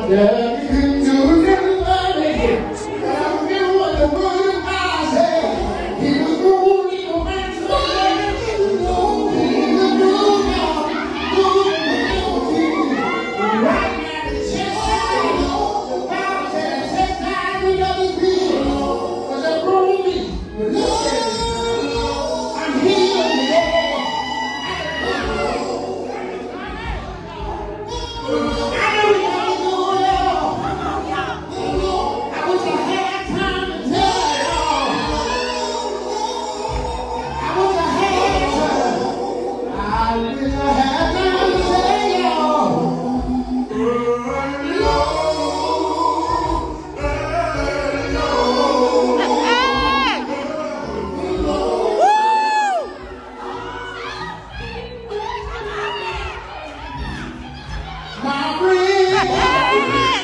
Yeah, you can do everybody. But I remember what the word of God said. He was moving the ransom. He was moving y'all. Moving right now, the chest side. The Bible said the chest side we got his people. Because they ruled me. But look at it. I'm healed today. I know we got to go now. I wish I had time to tell y'all. I wish I had time. I wish I had time to tell y'all. My friend.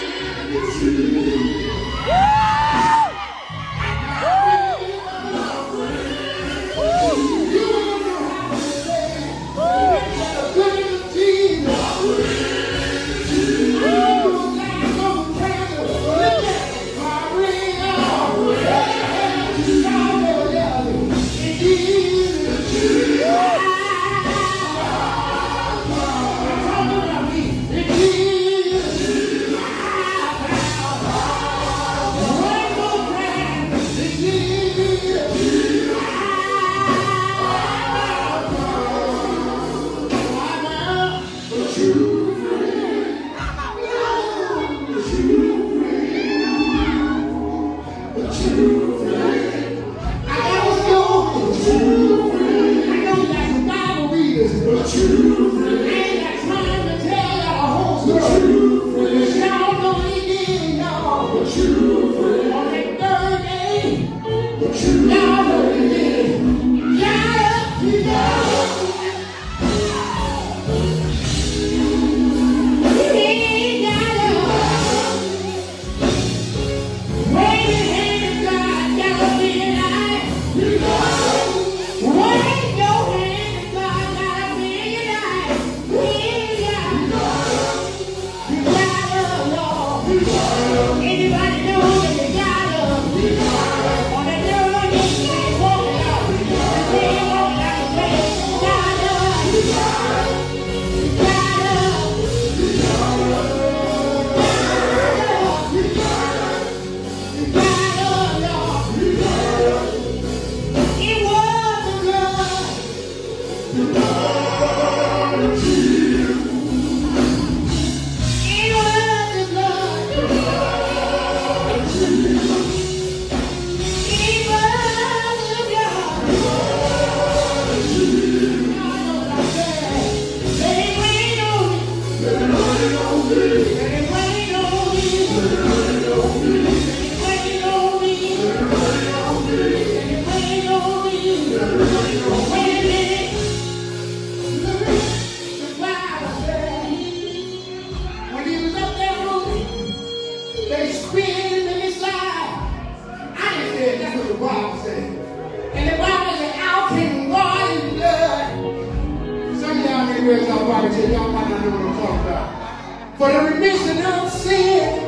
Y'all might not know what I'm talking about. For the remission of sin,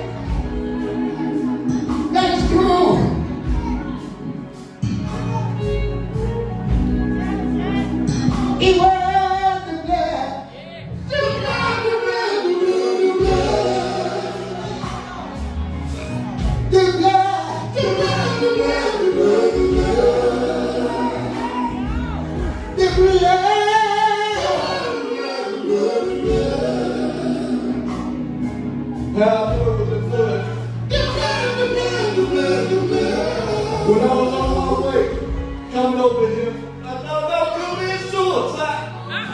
that's true. It was the blood. The blood, the blood, the blood, the blood. The blood, the blood, the blood, the blood. The blood. Power of the blood. When I was on my way, coming over here, I thought about committing suicide.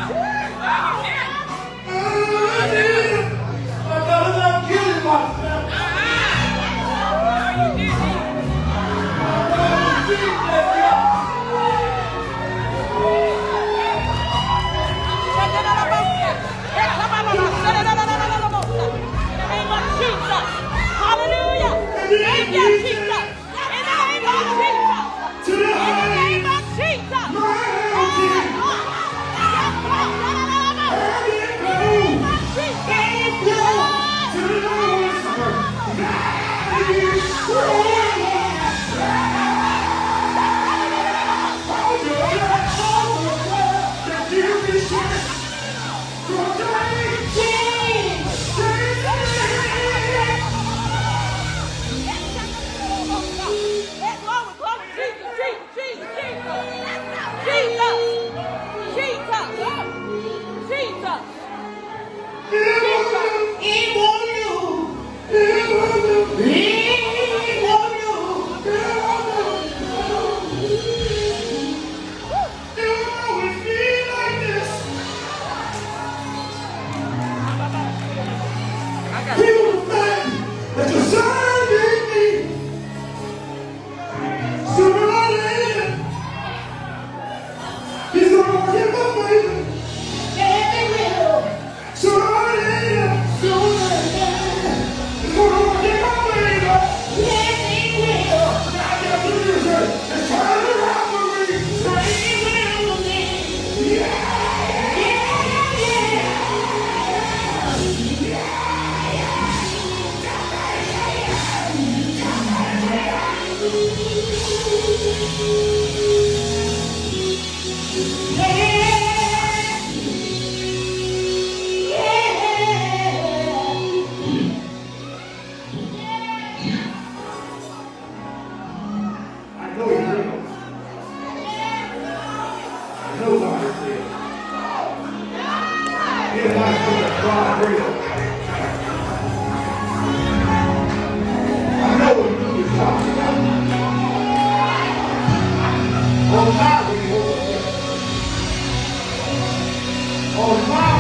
I thought about killing myself. work in my favor. Yeah, they will. Sooner or later. Sooner or later. It's gonna work in my favor. Yeah, they will. Now I got to do this. It's turning around for me. Turning around for me. Yeah. Oh, my.